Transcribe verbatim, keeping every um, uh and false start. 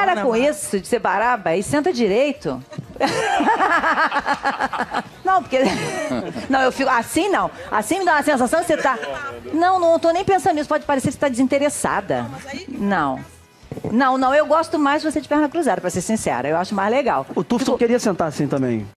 Para né, com mano? isso de separar, e senta direito. Não, porque... Não, eu fico... Assim não. Assim me dá uma sensação que você tá... Não, não tô nem pensando nisso. Pode parecer que você tá desinteressada. Não. Não, não. Eu gosto mais de você de perna cruzada, pra ser sincera. Eu acho mais legal. O Tufson queria sentar assim também.